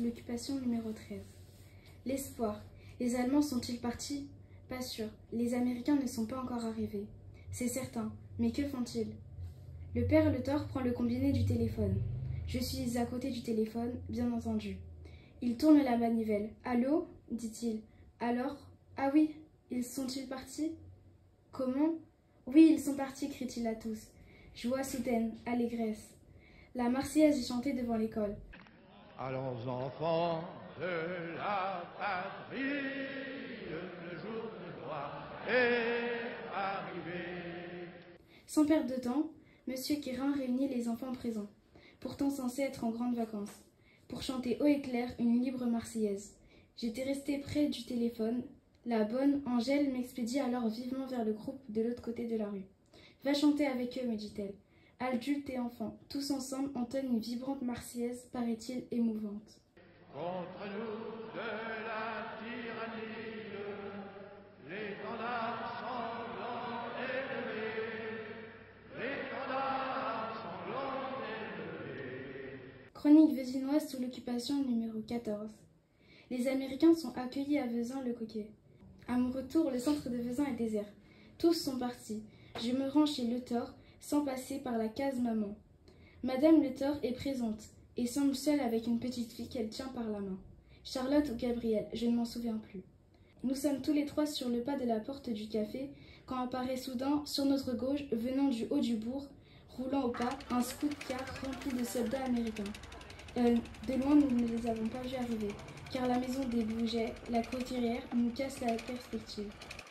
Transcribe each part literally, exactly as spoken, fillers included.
sous l'occupation numéro treize. L'espoir. Les Allemands sont-ils partis? Pas sûr. Les Américains ne sont pas encore arrivés. C'est certain. Mais que font-ils? Le père Letor prend le combiné du téléphone. Je suis à côté du téléphone, bien entendu. Il tourne la manivelle. « Allô » dit-il. « Alors? Ah oui, ils sont-ils partis? »« Comment? »« Oui, ils sont partis, crient-ils à tous. Joie soudaine, allégresse. La Marseillaise est chantée devant l'école. Allons enfants de la patrie, le jour de gloire est arrivé. Sans perdre de temps, Monsieur Guérin réunit les enfants présents, pourtant censés être en grandes vacances, pour chanter haut et clair une libre Marseillaise. J'étais restée près du téléphone. La bonne Angèle m'expédie alors vivement vers le groupe de l'autre côté de la rue. « Va chanter avec eux, me dit-elle. Adultes et enfants, tous ensemble entonnent une vibrante Marseillaise, paraît-il émouvante. Contre nous de la tyrannie, l'étendard sanglant est levé, l'étendard sanglant est levé. Chronique vezinoise sous l'occupation numéro quatorze. Les Américains sont accueillis à Vezin-le-Coquet. À mon retour, le centre de Vezin est désert. Tous sont partis. Je me rends chez Letor, sans passer par la case maman. Madame Letor est présente et semble seule avec une petite fille qu'elle tient par la main. Charlotte ou Gabrielle, je ne m'en souviens plus. Nous sommes tous les trois sur le pas de la porte du café quand apparaît soudain, sur notre gauche, venant du haut du bourg, roulant au pas, un scout-car rempli de soldats américains. Euh, de loin, nous ne les avons pas vus arriver, car la maison des Bougets, la couturière, nous casse la perspective.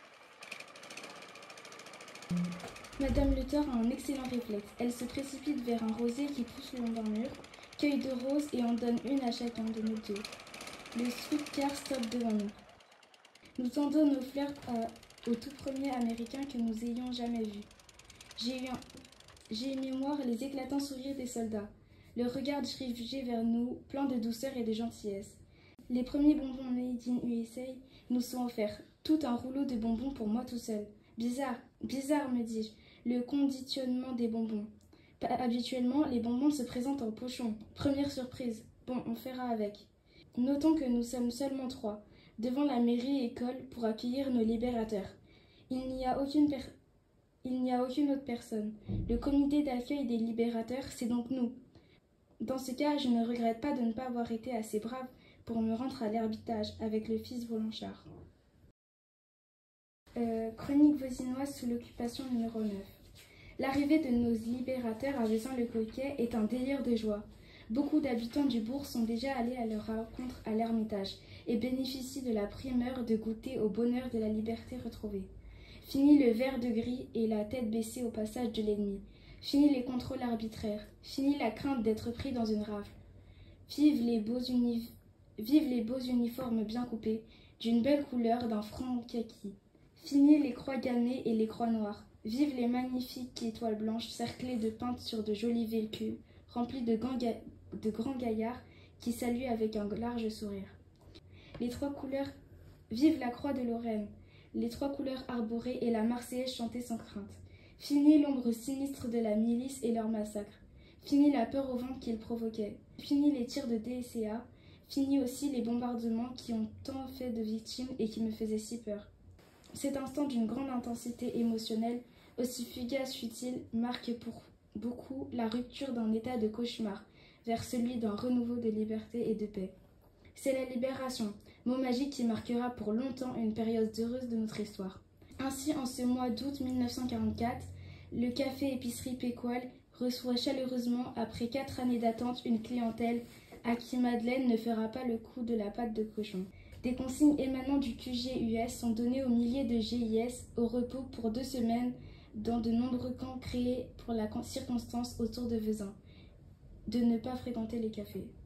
Madame Letor a un excellent réflexe. Elle se précipite vers un rosier qui pousse le long d'un mur, cueille deux roses et en donne une à chacun de nous deux. Le scout-car stoppe devant nous. Nous tendons nos fleurs à, au tout premier Américain que nous ayons jamais vu. J'ai eu, un, j'ai eu mémoire les éclatants sourires des soldats, le regard dirigé vers nous, plein de douceur et de gentillesse. Les premiers bonbons made in U S A nous sont offerts, tout un rouleau de bonbons pour moi tout seul. Bizarre, bizarre, me dis-je, le conditionnement des bonbons. Habituellement, les bonbons se présentent en pochon. Première surprise. Bon, on fera avec. Notons que nous sommes seulement trois, devant la mairie-école pour accueillir nos libérateurs. Il n'y a aucune per... Il n'y a aucune autre personne. Le comité d'accueil des libérateurs, c'est donc nous. Dans ce cas, je ne regrette pas de ne pas avoir été assez brave pour me rendre à l'Ermitage avec le fils Volanchard. Euh, chronique vezinoise sous l'occupation numéro neuf. L'arrivée de nos libérateurs à Vezin-le-Coquet est un délire de joie. Beaucoup d'habitants du bourg sont déjà allés à leur rencontre à l'Ermitage et bénéficient de la primeur de goûter au bonheur de la liberté retrouvée. Fini le verre de gris et la tête baissée au passage de l'ennemi. Fini les contrôles arbitraires. Fini la crainte d'être pris dans une rafle. Vive les beaux, uni... Vive les beaux uniformes bien coupés, d'une belle couleur, d'un franc kaki. Fini les croix gammées et les croix noires. Vive les magnifiques étoiles blanches cerclées de peintes sur de jolis véhicules, remplis de, ga... de grands gaillards qui saluent avec un large sourire. Les trois couleurs. Vive la croix de Lorraine, les trois couleurs arborées et la Marseillaise chantée sans crainte. Fini l'ombre sinistre de la milice et leur massacre. Fini la peur au ventre qu'ils provoquaient. Fini les tirs de D C A. Fini aussi les bombardements qui ont tant fait de victimes et qui me faisaient si peur. Cet instant d'une grande intensité émotionnelle, aussi fugace fut-il, marque pour beaucoup la rupture d'un état de cauchemar vers celui d'un renouveau de liberté et de paix. C'est la libération, mot magique qui marquera pour longtemps une période heureuse de notre histoire. Ainsi, en ce mois d'août mille neuf cent quarante-quatre, le café-épicerie Pécoal reçoit chaleureusement, après quatre années d'attente, une clientèle à qui Madeleine ne fera pas le coup de la pâte de cochon. Des consignes émanant du Q G U S sont données aux milliers de G I S au repos pour deux semaines dans de nombreux camps créés pour la circonstance autour de Vezin, de ne pas fréquenter les cafés.